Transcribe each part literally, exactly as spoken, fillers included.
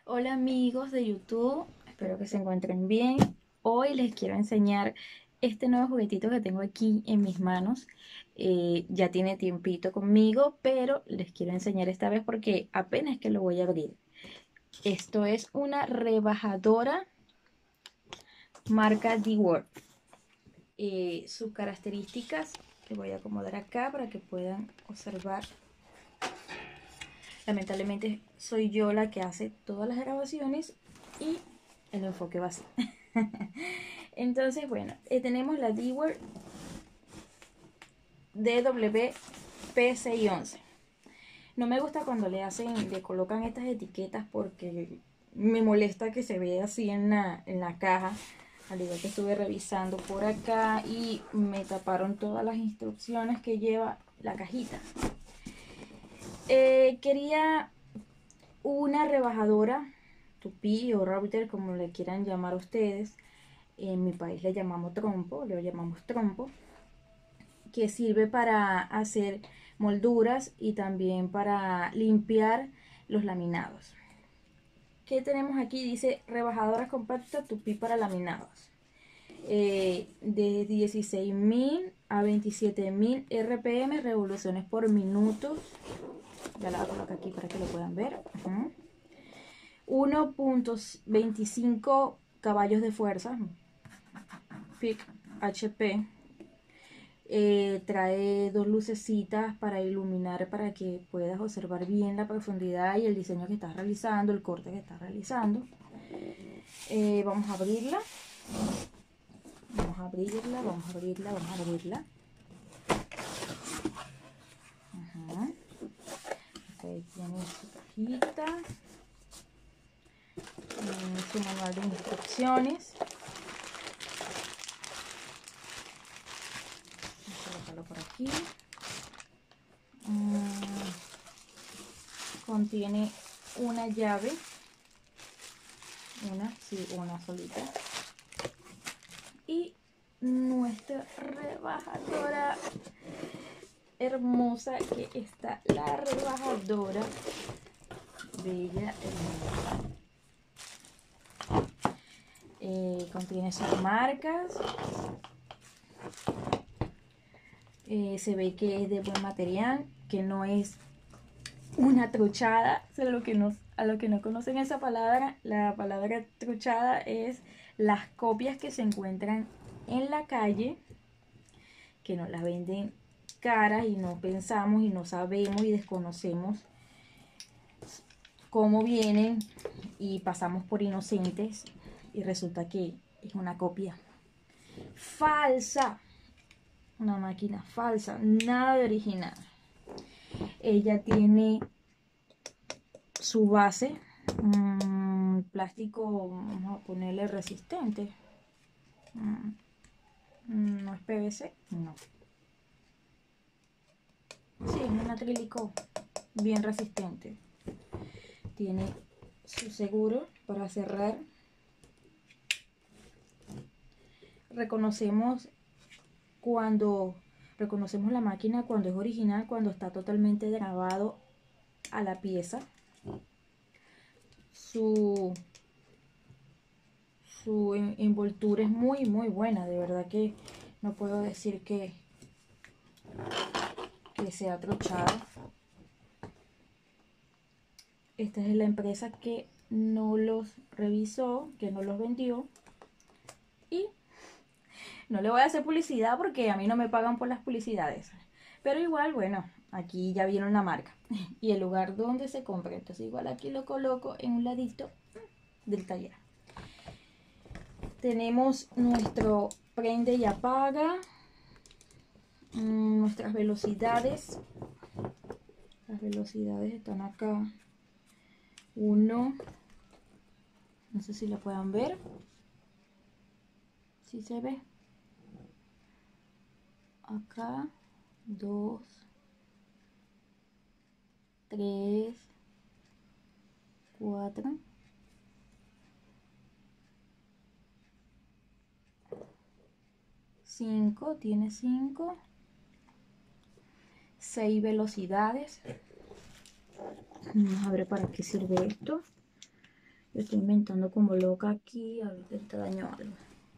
Hola amigos de YouTube, espero que se encuentren bien. Hoy les quiero enseñar este nuevo juguetito que tengo aquí en mis manos. Eh, ya tiene tiempito conmigo, pero les quiero enseñar esta vez porque apenas que lo voy a abrir. Esto es una rebajadora marca D-Word. Eh, sus características, les voy a acomodar acá para que puedan observar. Lamentablemente soy yo la que hace todas las grabaciones y el enfoque va así. Entonces, bueno, eh, tenemos la D-Word D W P seiscientos once. No me gusta cuando le hacen, le colocan estas etiquetas porque me molesta que se vea así en la, en la caja. Al igual que estuve revisando por acá y me taparon todas las instrucciones que lleva la cajita. Eh, quería una rebajadora, tupí o router, como le quieran llamar ustedes. En mi país le llamamos trompo, le llamamos trompo, que sirve para hacer molduras y también para limpiar los laminados. ¿Qué tenemos aquí? Dice rebajadora compacta tupí para laminados. Eh, de dieciséis mil a veintisiete mil R P M, revoluciones por minuto. Ya la coloco aquí para que lo puedan ver. Uh-huh. uno punto veinticinco caballos de fuerza. Peak H P. Eh, trae dos lucecitas para iluminar, para que puedas observar bien la profundidad y el diseño que estás realizando, el corte que estás realizando. Eh, vamos a abrirla. Vamos a abrirla, vamos a abrirla, vamos a abrirla. Ajá. Okay, tiene su cajita. Eh, su manual de instrucciones. Vamos a colocarlo por aquí. Mm, contiene una llave. Una, sí, una solita. Y nuestra rebajadora hermosa, que está la rebajadora bella, hermosa. Eh, contiene sus marcas. Eh, se ve que es de buen material, que no es una truchada. A lo que no, a lo que no conocen esa palabra, la palabra truchada es las copias que se encuentran en la calle, que nos las venden caras y no pensamos y no sabemos y desconocemos cómo vienen y pasamos por inocentes y resulta que es una copia falsa, una máquina falsa, nada de original. Ella tiene su base, mmm, plástico, vamos a ponerle resistente. Mm, no es P V C, no. Sí, es un acrílico bien resistente. Tiene su seguro para cerrar. Reconocemos cuando reconocemos la máquina cuando es original, cuando está totalmente grabado a la pieza. Su su envoltura es muy muy buena, de verdad que no puedo decir que que sea truchada. Esta es la empresa que no los revisó, que no los vendió, y no le voy a hacer publicidad porque a mí no me pagan por las publicidades, pero igual, bueno, aquí ya viene una marca y el lugar donde se compra, entonces igual aquí lo coloco en un ladito del taller. Tenemos nuestro prende y apaga, mmm, nuestras velocidades. Las velocidades están acá. Uno, no sé si la puedan ver, si se ve acá. Dos, tres, cuatro, cinco, tiene cinco, seis velocidades. Vamos a ver para qué sirve esto. Yo estoy inventando como loca aquí, a ver si te daño algo.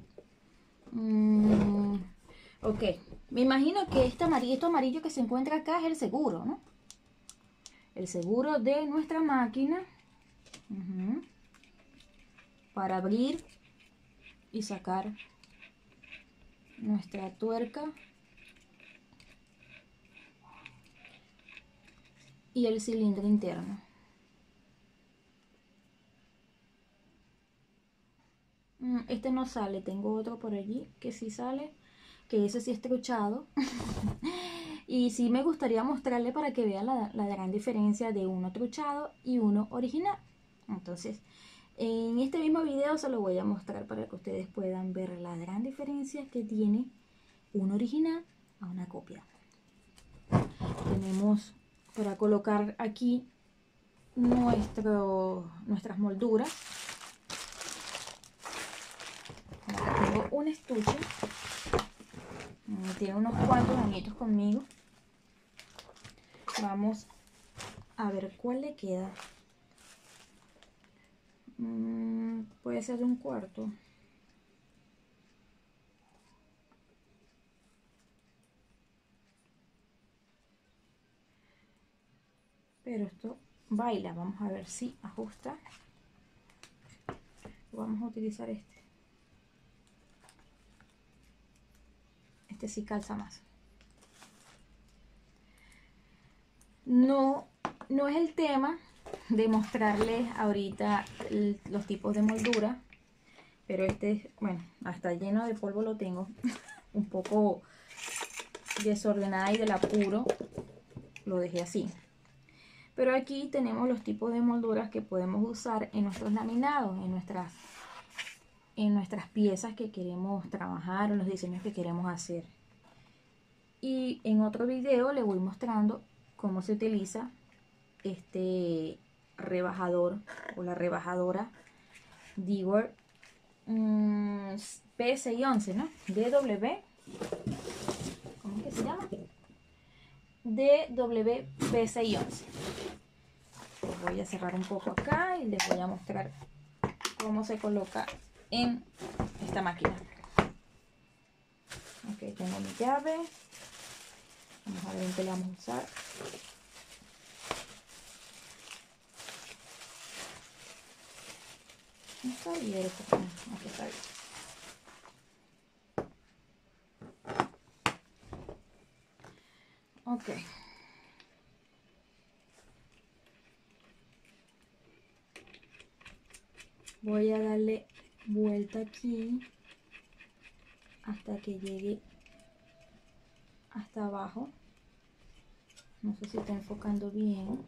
Mm, ok, me imagino que este amarillo, esto amarillo que se encuentra acá es el seguro, ¿no? El seguro de nuestra máquina. Uh-huh. Para abrir y sacar nuestra tuerca y el cilindro interno. Este no sale, tengo otro por allí que sí sale, que ese sí es truchado. Y sí me gustaría mostrarle para que vean la, la gran diferencia de uno truchado y uno original. Entonces, en este mismo video se lo voy a mostrar para que ustedes puedan ver la gran diferencia que tiene un original a una copia. Tenemos para colocar aquí nuestro, nuestras molduras. Acá tengo un estuche, tiene unos cuantos añitos conmigo. Vamos a ver cuál le queda. Mm, puede ser de un cuarto. Pero esto baila, vamos a ver si ajusta. Vamos a utilizar este. Este sí calza más. No, no es el tema de mostrarles ahorita el, los tipos de moldura, pero este, bueno, hasta lleno de polvo lo tengo. Un poco desordenada y del apuro lo dejé así. Pero aquí tenemos los tipos de molduras que podemos usar en nuestros laminados, en nuestras, en nuestras piezas que queremos trabajar o los diseños que queremos hacer. Y en otro video les voy mostrando cómo se utiliza este rebajador o la rebajadora Dewar mmm, P seiscientos once, ¿no? D W, ¿cómo es que se llama? D W P seiscientos once. Les voy a cerrar un poco acá y les voy a mostrar cómo se coloca en esta máquina. Ok, tengo mi llave. Vamos a ver en qué la vamos a usar. No está abierto. Aquí está abierto. Ok. Voy a darle vuelta aquí hasta que llegue hasta abajo. No sé si está enfocando bien.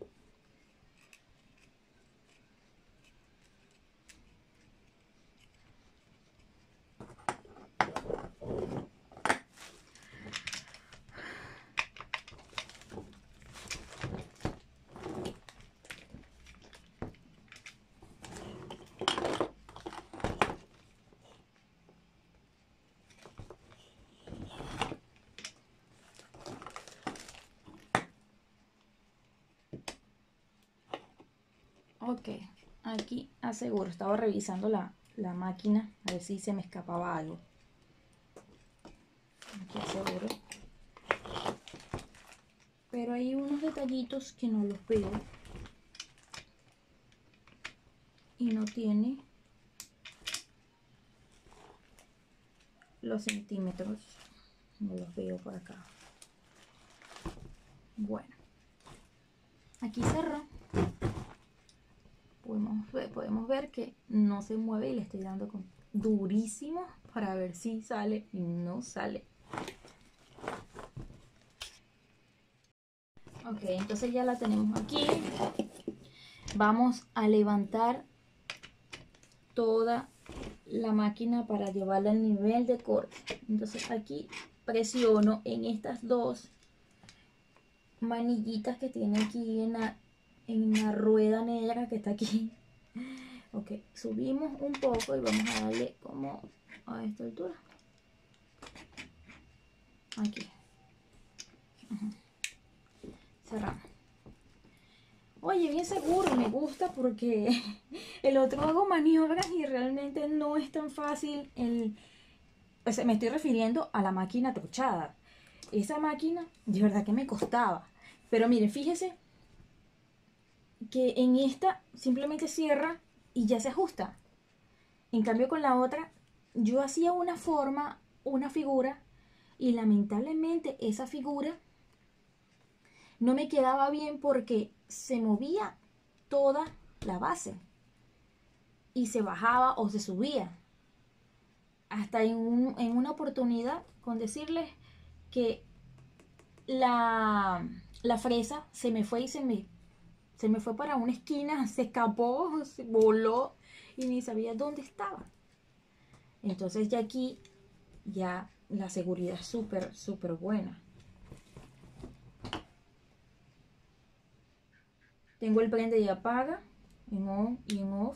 Ok, aquí aseguro, estaba revisando la, la máquina a ver si se me escapaba algo. Aquí aseguro. Pero hay unos detallitos que no los veo. Y no tiene los centímetros. No los veo por acá. Bueno. Aquí cerró. Podemos ver, podemos ver que no se mueve y le estoy dando con durísimo para ver si sale y no sale. Ok, entonces ya la tenemos aquí. Vamos a levantar toda la máquina para llevarla al nivel de corte. Entonces aquí presiono en estas dos manillitas que tiene aquí en la, en la rueda negra que está aquí. Ok, subimos un poco y vamos a darle como a esta altura. Aquí. Uh-huh. Cerramos. Oye, bien seguro, me gusta porque el otro hago maniobras y realmente no es tan fácil. El, o sea, me estoy refiriendo a la máquina truchada. Esa máquina, de verdad que me costaba. Pero miren, fíjese que en esta simplemente cierra y ya se ajusta. En cambio con la otra, yo hacía una forma, una figura, y lamentablemente esa figura no me quedaba bien porque se movía toda la base y se bajaba o se subía. Hasta en, un, en una oportunidad con decirles que la, la fresa se me fue y se me, se me fue para una esquina, se escapó, se voló y ni sabía dónde estaba. Entonces ya aquí ya la seguridad es súper, súper buena. Tengo el prende y apaga en on y en off.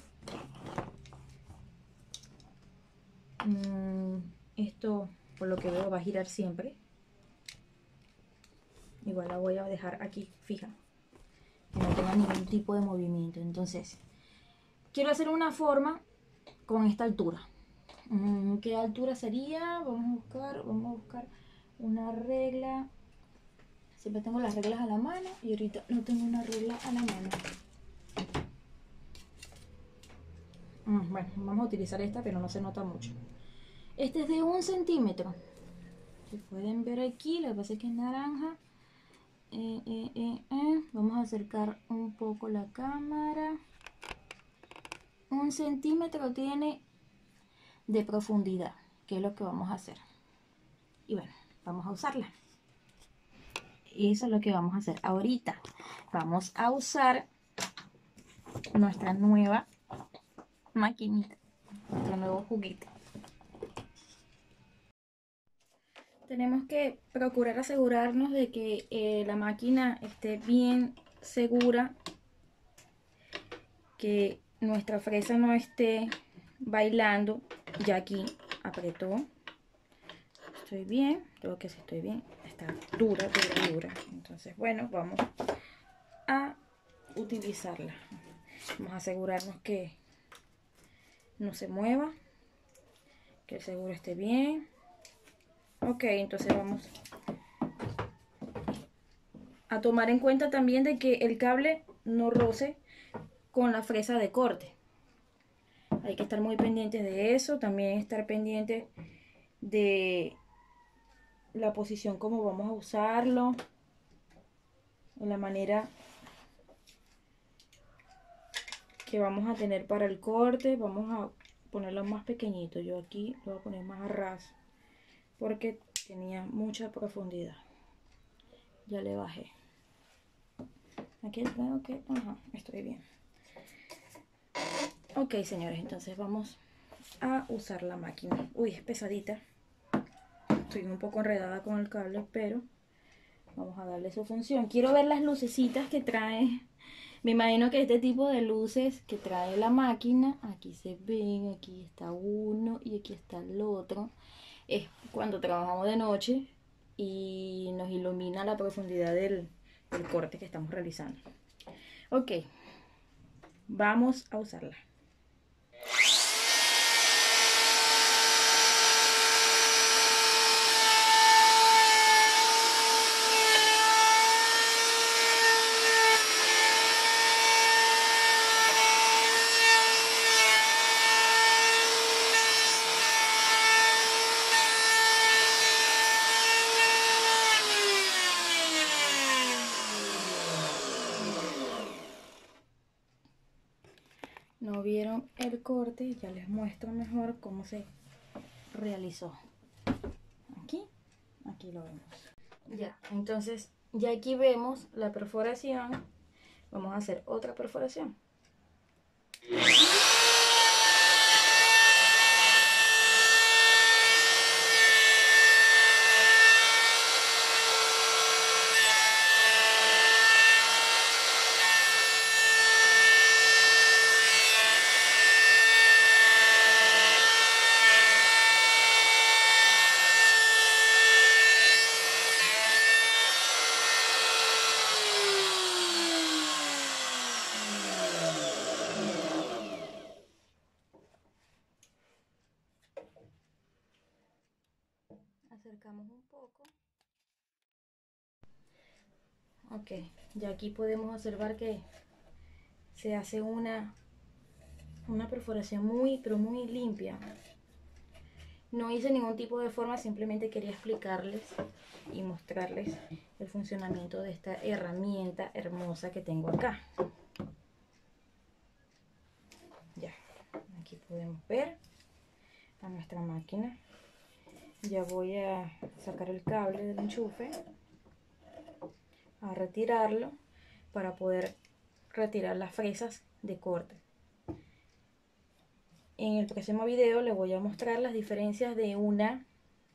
Mm, esto, por lo que veo, va a girar siempre. Igual la voy a dejar aquí fija, que no tenga ningún tipo de movimiento. Entonces, quiero hacer una forma con esta altura. Mm, ¿Qué altura sería? Vamos a buscar, vamos a buscar una regla. Siempre tengo las reglas a la mano y ahorita no tengo una regla a la mano. Mm, bueno, vamos a utilizar esta, pero no se nota mucho. Este es de un centímetro. Si pueden ver aquí, lo que pasa es que es naranja. Eh, eh, eh, eh. Vamos a acercar un poco la cámara. Un centímetro tiene de profundidad, que es lo que vamos a hacer. Y bueno, vamos a usarla. Eso es lo que vamos a hacer ahorita. Vamos a usar nuestra nueva maquinita, nuestro nuevo juguete. Tenemos que procurar asegurarnos de que eh, la máquina esté bien segura, que nuestra fresa no esté bailando. Ya aquí apretó. Estoy bien, creo que sí estoy bien. Está dura, dura, dura. Entonces, bueno, vamos a utilizarla. Vamos a asegurarnos que no se mueva, que el seguro esté bien. Ok, entonces vamos a tomar en cuenta también de que el cable no roce con la fresa de corte. Hay que estar muy pendientes de eso. También estar pendientes de la posición como vamos a usarlo, de la manera que vamos a tener para el corte. Vamos a ponerlo más pequeñito. Yo aquí lo voy a poner más a ras porque tenía mucha profundidad. Ya le bajé. Aquí creo que ajá, estoy bien. Ok, señores, entonces vamos a usar la máquina. Uy, es pesadita. Estoy un poco enredada con el cable, pero vamos a darle su función. Quiero ver las lucecitas que trae. Me imagino que este tipo de luces que trae la máquina, aquí se ven, aquí está uno y aquí está el otro. Es cuando trabajamos de noche y nos ilumina la profundidad del, del corte que estamos realizando. Ok, vamos a usarla. No vieron el corte, ya les muestro mejor cómo se realizó. Aquí, aquí lo vemos. Ya, entonces ya aquí vemos la perforación. Vamos a hacer otra perforación. acercamos un poco. Ok, ya aquí podemos observar que se hace una, una perforación muy, pero muy limpia. No hice ningún tipo de forma, simplemente quería explicarles y mostrarles el funcionamiento de esta herramienta hermosa que tengo acá. Ya, aquí podemos ver a nuestra máquina. Ya voy a sacar el cable del enchufe, a retirarlo para poder retirar las fresas de corte. En el próximo video les voy a mostrar las diferencias de una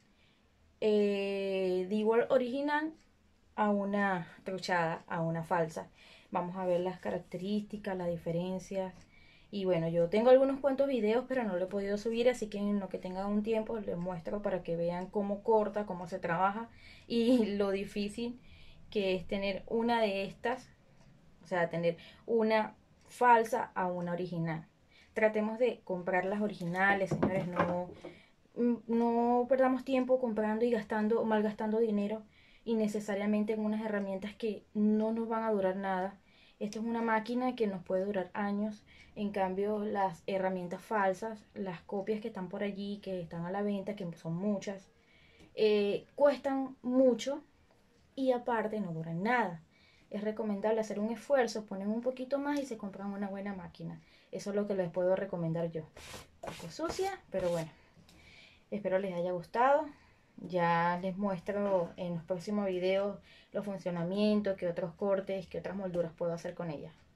eh, D-Wall original a una truchada, a una falsa. Vamos a ver las características, las diferencias. Y bueno, yo tengo algunos cuantos videos, pero no lo he podido subir, así que en lo que tenga un tiempo les muestro para que vean cómo corta, cómo se trabaja y lo difícil que es tener una de estas, o sea, tener una falsa a una original. Tratemos de comprar las originales, señores, no, no perdamos tiempo comprando y gastando, malgastando dinero innecesariamente en unas herramientas que no nos van a durar nada. Esto es una máquina que nos puede durar años. En cambio, las herramientas falsas, las copias que están por allí, que están a la venta, que son muchas, eh, cuestan mucho y aparte no duran nada. Es recomendable hacer un esfuerzo, poner un poquito más y se compran una buena máquina. Eso es lo que les puedo recomendar yo. Un poco sucia, pero bueno. Espero les haya gustado. Ya les muestro en los próximos videos los funcionamientos, qué otros cortes, qué otras molduras puedo hacer con ella.